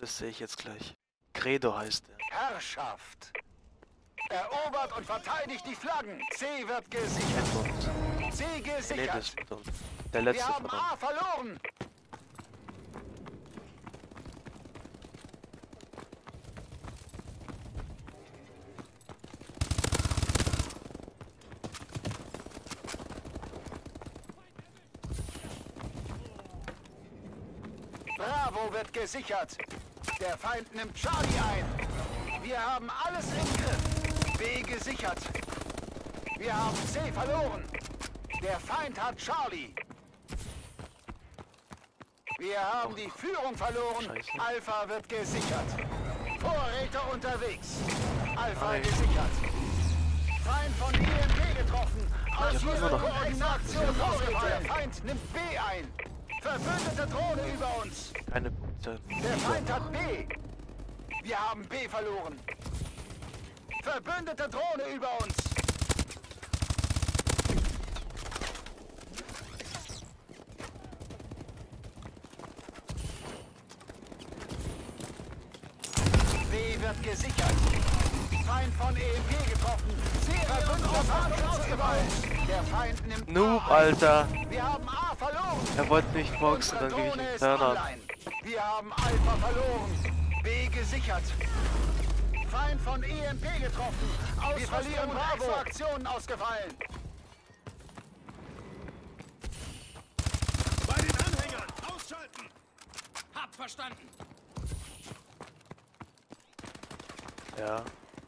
Das sehe ich jetzt gleich. Credo heißt er. Herrschaft. Erobert und verteidigt die Flaggen. C wird gesichert. C Nee, gesichert. das ist dumm. Der Wir letzte haben von A verloren. Bravo wird gesichert. Der Feind nimmt Charlie ein. Wir haben alles im Griff. B gesichert. Wir haben C verloren. Der Feind hat Charlie. Wir haben die Führung verloren. Scheiße. Alpha wird gesichert. Vorräter unterwegs. Alpha Nein. gesichert. Feind von IMP getroffen. Aus immer ihrer noch. Koordination ausgefallen. Der Feind nimmt B ein. Verbündete Drohne über uns. keine Punkte. Der Feind hat B. Wir haben B verloren. Verbündete Drohne über uns. B wird gesichert. Feind von EMP getroffen. Verbündeter ausgefallen. Der Feind nimmt Noob, A ein. Alter. Wir haben A verloren. Er wollte nicht boxen, Unsere dann gebe ich Drohne ihm ist Turner. online. Wir haben Alpha verloren. B gesichert. Feind von EMP getroffen. Wir verlieren Bravo. Aktionen ausgefallen. Bei den Anhängern! Ausschalten! Hab verstanden. Ja.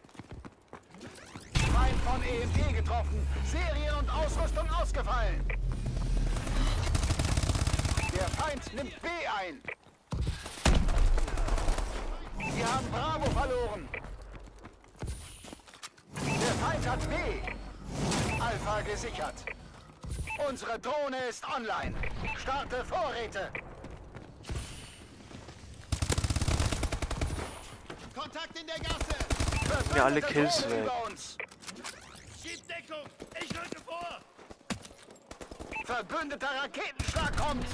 Feind von EMP getroffen. Serien und Ausrüstung ausgefallen. Der Feind nimmt B ein. Wir haben Bravo verloren. Der Feind hat B. Alpha gesichert. Unsere Drohne ist online. Starte Vorräte. Kontakt in der Gasse! Mir alle Verbündete Kills Drohne weg. über uns. Schieb Deckung! Ich rücke vor! Verbündeter Raketenschlag kommt.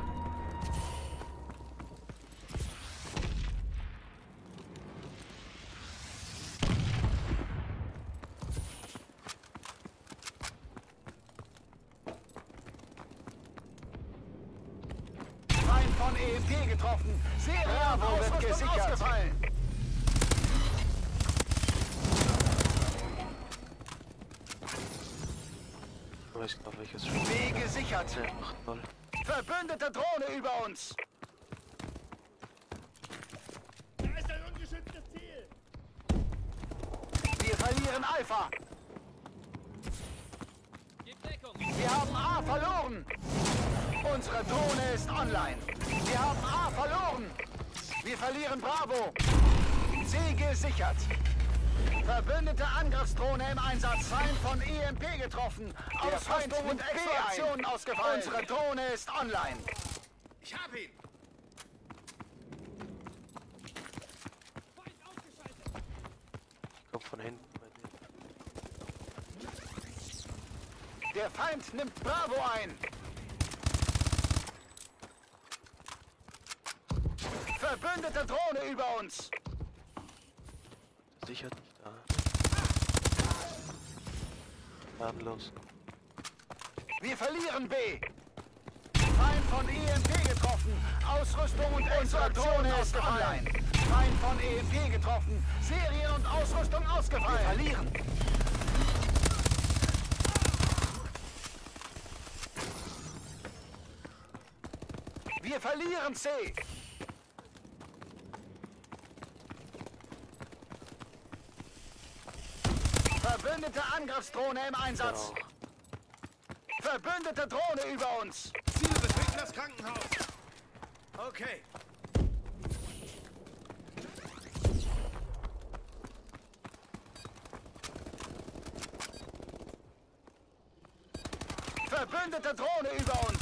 Feind von EMP getroffen. Bravo wird gesichert. Ausgefallen. Ich weiß genau welches Spiel. B gesichert. Ja, 8-0. Verbündete Drohne über uns. Da ist ein ungeschütztes Ziel! Wir verlieren Alpha. Gib Deckung. Wir haben A verloren. Unsere Drohne ist online. Wir haben A verloren. Wir verlieren Bravo. C gesichert. Verbündete Angriffsdrohne im Einsatz. Feind von EMP getroffen. Der Feind nimmt B-Aktionen ausgefallen. Unsere Drohne ist online. Ich hab ihn! Feind ausgeschaltet. Kommt von hinten bei dir. Der Feind nimmt Bravo ein. Verbündete Drohne über uns. Sicher nicht da. Ladenlos. Wir verlieren B. Feind von EMP getroffen. Ausrüstung und unsere Drohne ist online. Feind von EMP getroffen. Serien und Ausrüstung ausgefallen. Wir verlieren. Wir verlieren C. Verbündete Angriffsdrohne im Einsatz. Genau. Verbündete Drohne über uns. Ziele betreten das Krankenhaus! Okay. Verbündete Drohne über uns.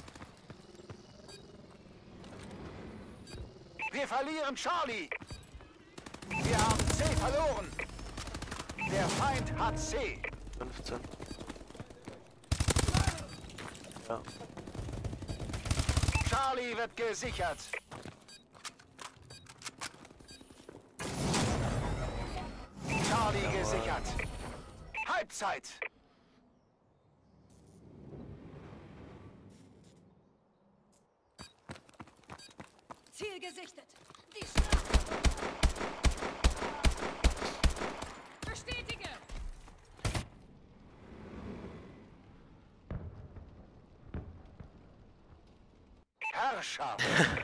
Wir verlieren Charlie. Wir haben C verloren. Der Feind hat C. 15. Ja. Charlie wird gesichert. Charlie gesichert. Halbzeit. Ziel gesichtet. Die Schlacht. Bestätige. Herrscher.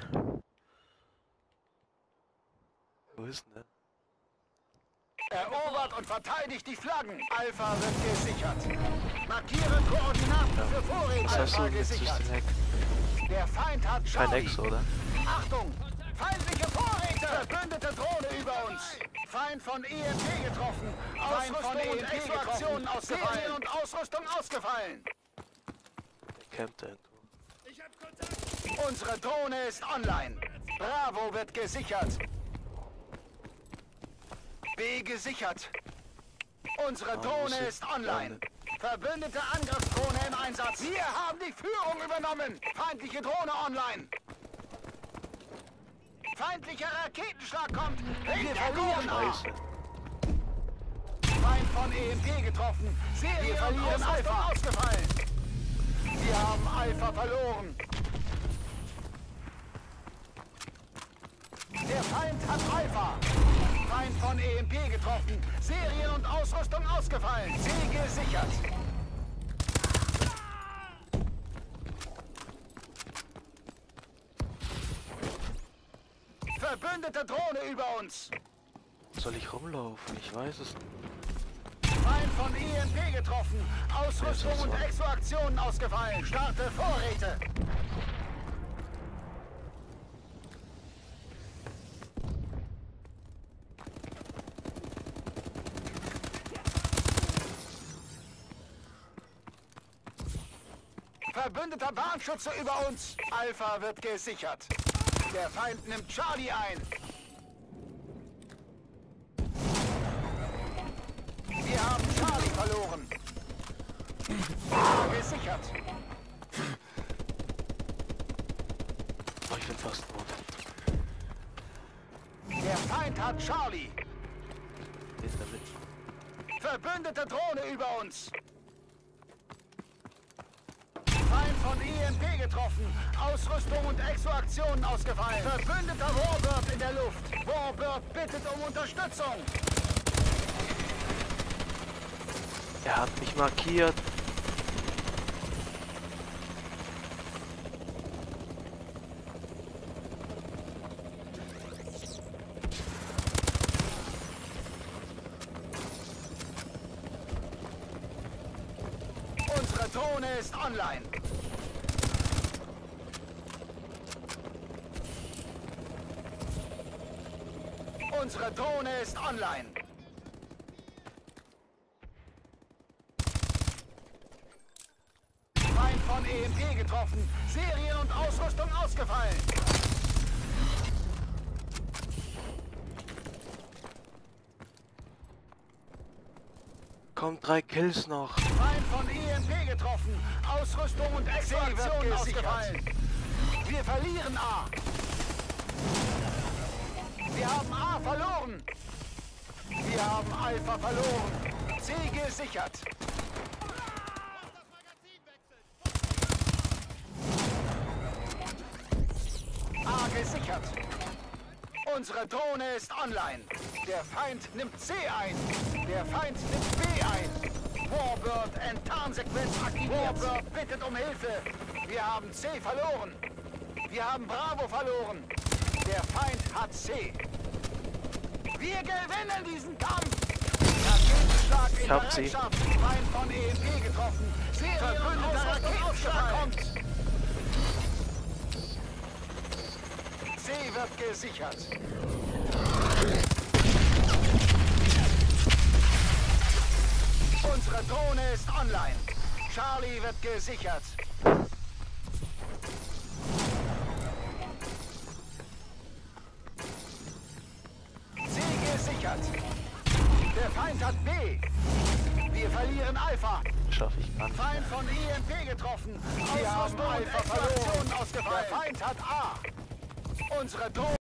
Wo ist denn der? Erobert und verteidigt die Flaggen. Alpha wird gesichert. Markiere Koordinaten für Vorräte. Was hast du Alpha jetzt? gesichert. Den Hack? Der Feind hat Kein Charlie. Ex, oder? Achtung! Feindliche Vorräte! Verbündete Drohne über uns! Feind von EMP getroffen! Ausrüstung und Exoaktionen ausgefallen! Serien und Ausrüstung ausgefallen! Der campt irgendwo. Ich hab Kontakt. Unsere Drohne ist online! Bravo wird gesichert! B gesichert! Unsere Drohne ist online! Verbündete Angriffsdrohne im Einsatz! Wir haben die Führung übernommen! Feindliche Drohne online! Feindlicher Raketenschlag kommt! Wir verlieren A! Scheiße. Feind von EMP getroffen! Wir verlieren Alpha ausgefallen! Wir haben Alpha verloren! Der Feind hat Alpha! Feind von EMP getroffen! Serien und Ausrüstung ausgefallen! C gesichert! Verbündete Drohne über uns! Soll ich rumlaufen? Ich weiß es nicht. Feind von EMP getroffen! Ausrüstung Ja, und so. Exoaktionen ausgefallen! Starte Vorräte! Verbündeter Bahnschütze über uns! Alpha wird gesichert! Der Feind nimmt Charlie ein! Wir haben Charlie verloren! Gesichert! Oh, ich bin fast tot. Der Feind hat Charlie! Den damit. Verbündete Drohne über uns! Feind von EMP getroffen! Ausrüstung und Exoaktionen ausgefallen! Verbündeter Warbird in der Luft! Warbird bittet um Unterstützung! Er hat mich markiert. Unsere Drohne ist online! Unsere Drohne ist online! Feind von EMP getroffen! Serien und Ausrüstung ausgefallen! Kommt 3 Kills noch. Feind von EMP getroffen! Ausrüstung und Exoaktionen ausgefallen! Wir verlieren A! Wir haben A verloren! Wir haben Alpha verloren! C gesichert! A gesichert! Unsere Drohne ist online! Der Feind nimmt C ein! Der Feind nimmt B ein! Warbird Enttarnsequenz aktiviert! Warbird bittet um Hilfe! Wir haben C verloren! Wir haben Bravo verloren! Der Feind hat C! Wir gewinnen diesen Kampf! Raketenschlag in Ich hab sie. Bereitschaft! Feind von EMP getroffen! Verbündeter Raketenschlag kommt! C wird gesichert! Unsere Drohne ist online! Charlie wird gesichert! C gesichert! Der Feind hat B! Wir verlieren Alpha! Schaffe ich gar nicht. Feind von EMP getroffen! Wir haben Alpha verloren! Der Feind hat A! Unsere Drohne